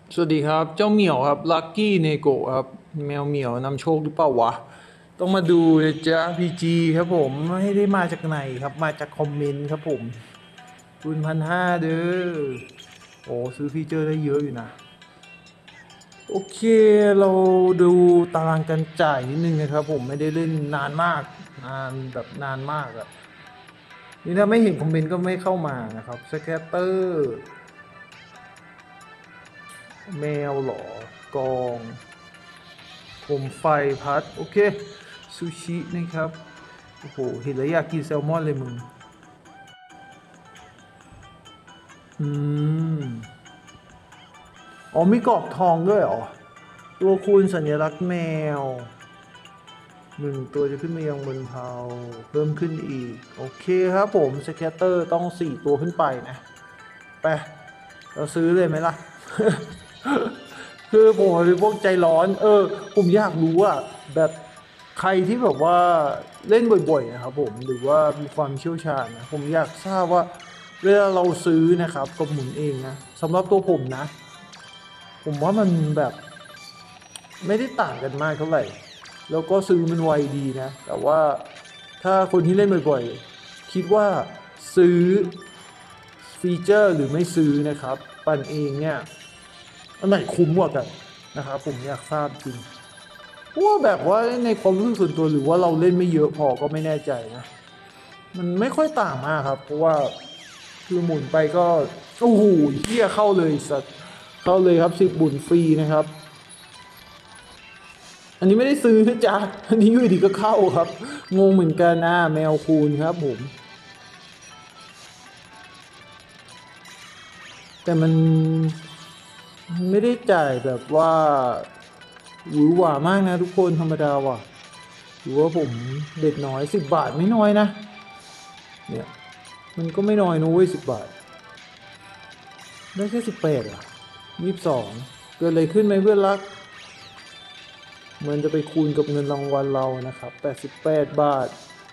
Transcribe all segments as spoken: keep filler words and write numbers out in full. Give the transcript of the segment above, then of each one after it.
สวัสดีครับเจ้าเหมียวครับลักกี้เนโกะครับแมวเหมียวนำโชคหรือเปล่าวะต้องมาดูนะจ๊ะพีจีครับผมไม่ได้มาจากไหนครับมาจากคอมเมนต์ครับผมคุณพันห้าเด้อโอ้ซื้อฟีเจอร์ได้เยอะอยู่นะโอเคเราดูตารางการจ่ายนิดนึงนะครับผมไม่ได้เล่นนานมากนานแบบนานมากอะนี่ถ้าไม่เห็นคอมเมนต์ก็ไม่เข้ามานะครับสแคตเตอร์แมวหรอกองโคมไฟพัดโอเคซูชินะครับโอ้โหเห็นแล้วอยากกินแซลมอนเลยมึงอืมอ๋อมีกรอบทองด้วยเหรอตัวคูณสัญลักษณ์แมวหนึ่งตัวจะขึ้นมายังบนเพาเพิ่มขึ้นอีกโอเคครับผมสแคตเตอร์ต้องสี่ตัวขึ้นไปนะไปเราซื้อเลยไหมล่ะ คือผมเป็นพวกใจร้อนเออผมอยากรู้อะแบบใครที่แบบว่าเล่นบ่อยๆนะครับผมหรือว่ามีความเชี่ยวชาญนะผมอยากทราบว่าเวลาเราซื้อนะครับกับหมุนเองนะสำหรับตัวผมนะผมว่ามันแบบไม่ได้ต่างกันมากเท่าไหร่แล้วก็ซื้อมันไวดีนะแต่ว่าถ้าคนที่เล่นบ่อยๆคิดว่าซื้อฟีเจอร์หรือไม่ซื้อนะครับปั่นเองเนี่ย อันไหนคุ้มกว่ากันนะครับผมอยากทราบจริงเพราะว่าแบบว่าในความรู้สึกส่วนตัวหรือว่าเราเล่นไม่เยอะพอก็ไม่แน่ใจนะมันไม่ค่อยต่างมากครับเพราะว่าคือหมุนไปก็โอ้โหเฮียเข้าเลยสัตว์เข้าเลยครับสิบบุญฟรีนะครับอันนี้ไม่ได้ซื้อนะจ๊ะอันนี้อยู่ดีก็เข้าครับงงเหมือนกันนะแมวคูณครับผมแต่มันไม่ได้จ่ายแบบว่าหวือหวามากนะทุกคนธรรมดาว่ะ หรือว่าผมเด็ดน้อยสิบบาทไม่น้อยนะเนี่ยมันก็ไม่น้อยนะเว้ยสิบบาทได้แค่สิบแปดอ่ะยี่สิบสองเกิดอะไรขึ้นไหมเพื่อนรักเหมือนจะไปคูณกับเงินรางวัลเรานะครับแปดสิบแปดบาท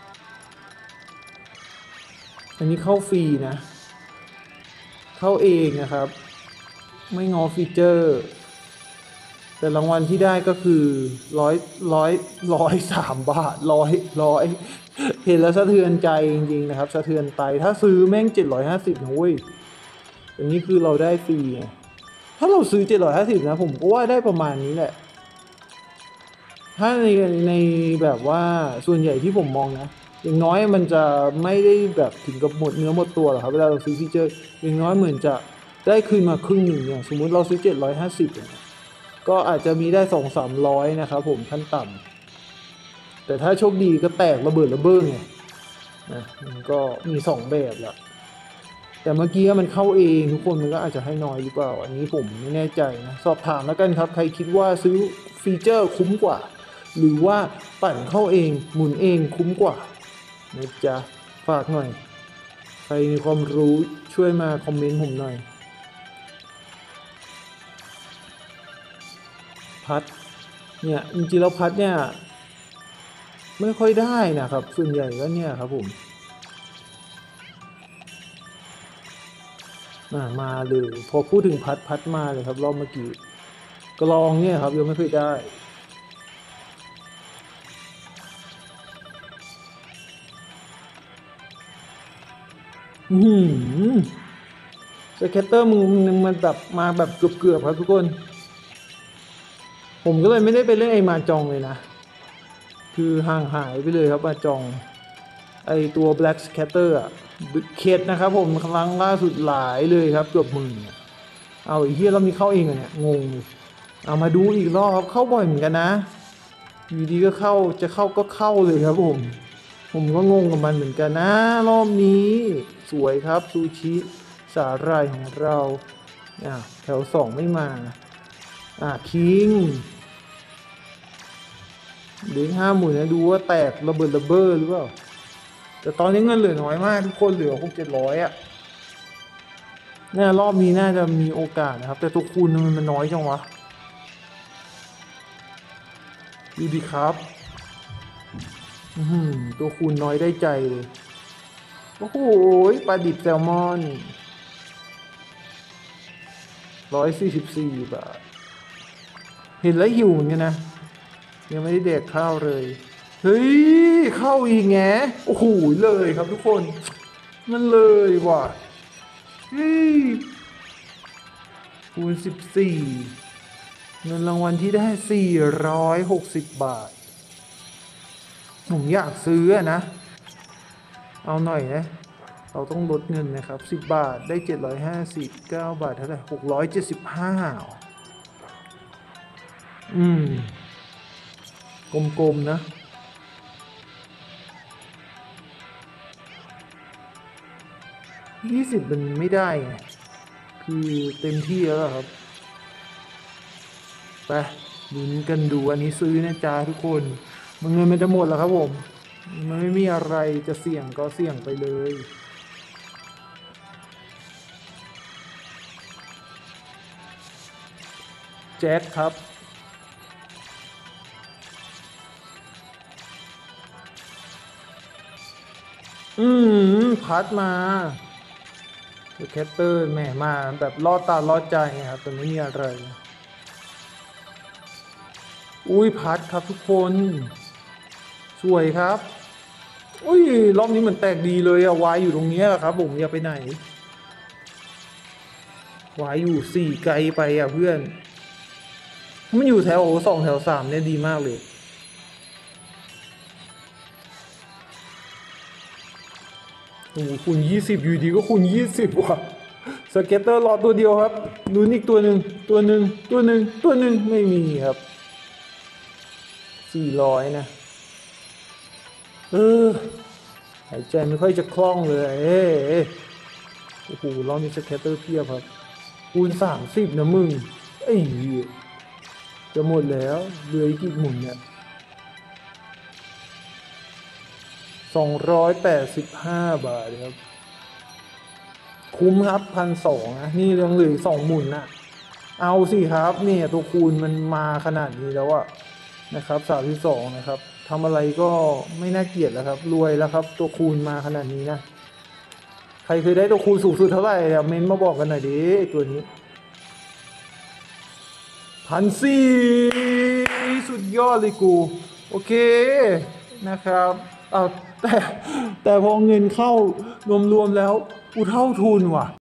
อันนี้เข้าฟรีนะเข้าเองนะครับไม่งอฟีเจอร์แต่รางวัลที่ได้ก็คือร้อยร้อยร้อยสามบาทร้อยร้อยเห็นแล้วสะเทือนใจจริงๆนะครับสะเทือนใจถ้าซื้อแม่งเจ็ดร้อยห้าสิบนะเว้ยอันนี้คือเราได้ฟรีไง ถ้าเราซื้อเจ็ดร้อยห้าสิบนะผมก็ว่าได้ประมาณนี้แหละถ้าในในแบบว่าส่วนใหญ่ที่ผมมองนะอย่างน้อยมันจะไม่ได้แบบถึงกับหมดเนื้อหมดตัวหรอกครับเวลาเราซื้อฟีเจอร์อย่างน้อยเหมือนจะได้คืนมาครึ่งหนึ่งเนี่ยสมมุติเราซื้อเจ็ดร้อยห้าสิบเนี่ยก็อาจจะมีได้สองสามร้อยนะครับผมขั้นต่ำแต่ถ้าโชคดีก็แตกระเบิดระเบ้อไงนะมันก็มีสองแบบแหละ แต่เมื่อกี้มันเข้าเองทุกคนมันก็อาจจะให้น้อยหรือเปล่าอันนี้ผมไม่แน่ใจนะสอบถามแล้วกันครับใครคิดว่าซื้อฟีเจอร์คุ้มกว่าหรือว่าปั่นเข้าเองหมุนเองคุ้มกว่านะจ๊ะฝากหน่อยใครมีความรู้ช่วยมาคอมเมนต์ผมหน่อยพัดเนี่ยจริงๆแล้วพัดเนี่ยไม่ค่อยได้นะครับส่วนใหญ่ก็เนี่ยครับผมมามาเลยพอพูดถึงพัดพัดมาเลยครับรอบเมื่อกี้กลองเนี่ยครับยังไม่เคยได้ อืมสเก็ตเตอร์มึงมึงมันแบบมาแบบเกือบๆครับทุกคนผมก็เลยไม่ได้ไปเล่นไอ้มาจองเลยนะคือห่างหายไปเลยครับมาจองไอตัว Black Scatter อะเคสนะครับผมครั้งล่าสุดหลายเลยครับเกือบหมื่นอะเอาไอ้เฮียเรามีเข้าเองอะเนี่ยงงเลยเอามาดูอีกรอบครับเข้าบ่อยเหมือนกันนะอยู่ดีก็เข้าจะเข้าก็เข้าเลยครับผมผมก็งงกับมันเหมือนกันนะรอบนี้สวยครับซูชิสาหร่ายของเราอ่ะแถวสองไม่มาอ่ะคิงเลี้ยงห้าหมื่นนะดูว่าแตกระเบิดระเบ้อหรือเปล่าแต่ตอนนี้เงินเหลือน้อยมากทุกคนเหลือหกเจ็ดร้อยอ่ะเนี่ยรอบนี้น่าจะมีโอกาสนะครับแต่ตัวคูณมันมันน้อยจังวะดูดิครับอือหือตัวคูณน้อยได้ใจเลยโอ้โหปลาดิบแซลมอนร้อยสี่สิบสี่บาทเห็นแล้วหิวเหมือนกันนะยังไม่ได้แดกข้าวเลยเฮ้ยเข้าอีกแงโอ้โหเลยครับทุกคนมันเลยว่ะเฮ้ยคูณสิบสี่เงินรางวัลที่ได้สี่ร้อยหกสิบบาทผมอยากซื้อนะเอาหน่อยนะเราต้องลดเงินนะครับสิบบาทได้เจ็ดร้อยห้าสิบเก้าบาทเท่าไหร่หกร้อยเจ็ดสิบห้าอืมกลมๆนะยี่สิบมันไม่ได้ไงคือเต็มที่แล้วครับไปลุ้นกันดูอันนี้ซื้อนะจ๊ะทุกคนมันเงินมันจะหมดแล้วครับผมมันไม่มีอะไรจะเสี่ยงก็เสี่ยงไปเลยแจ็คครับอืมพัดมาแคตเตอร์แหมมาแบบลอดตาลอดใจครับแต่ไม่มีอะไรอุ้ยพัดครับทุกคนสวยครับอุ้ยรอบนี้เหมือนแตกดีเลยอะวายอยู่ตรงนี้แหละครับผมอย่าไปไหนวายอยู่สี่ไกลไปอะเพื่อนมันอยู่แถวสองแถวสามเนี่ยดีมากเลยโอ้คูณยี่สิบอยู่ดีก็คูณยี่สิบว่ะสเก็ตเตอร์รอตัวเดียวครับลุ้นอีกตัวหนึ่งตัวหนึ่งตัวหนึ่งตัวหนึ่งไม่มีครับสี่ร้อยนะเออหายใจไม่ค่อยจะคล่องเลยเอ้โอ้โหรอบนี้สเก็ตเตอร์เพียบครับคูณสามสิบนะมึงไอ้จะหมดแล้วเหลืออีกกี่หมุนเนี่ยสองร้อยแปดสิบห้าบาทครับคุ้มครับพันสองนะนี่ยังเหลือสองหมุนนะเอาสิครับเนี่ยตัวคูณมันมาขนาดนี้แล้วอะนะครับสามที่สองนะครับทำอะไรก็ไม่น่าเกลียดแล้วครับรวยแล้วครับตัวคูณมาขนาดนี้นะใครเคยได้ตัวคูณสูงสุดเท่าไหร่เม้นมาบอกกันหน่อยดิตัวนี้พันสี่สุดยอดเลยกูโอเคนะครับเอาแต่แต่พอเงินเข้ารวมๆแล้วกูเท่าทุนว่ะ